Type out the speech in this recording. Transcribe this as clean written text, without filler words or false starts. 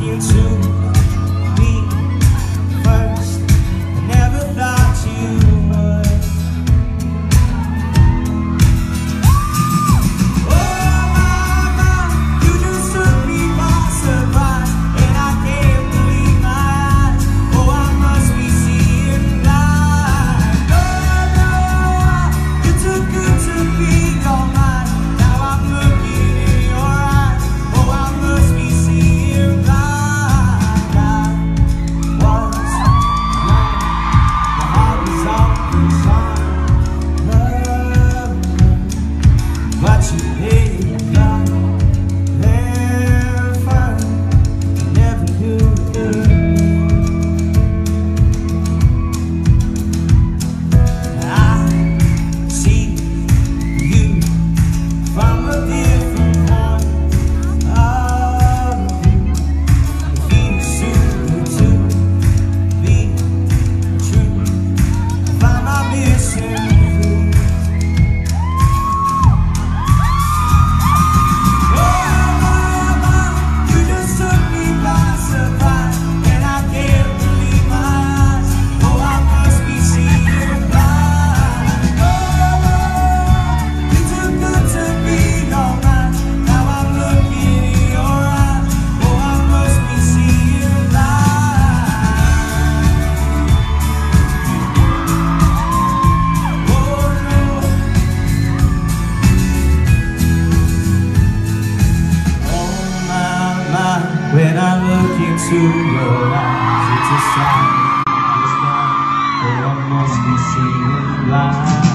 you to me first. I never thought you would. Oh mama, you just took me by surprise, and I can't believe my eyes. Oh, I must be seeing lies. Oh no, you're too good to be all mine. Now I'm looking in your eyes. Oh, I must be seeing lies. But you did not ever, never do I see you from a different point of view. It feels super to be true. Find my missing. When I look into your eyes, it's a sign. Oh, I must be seeing lies.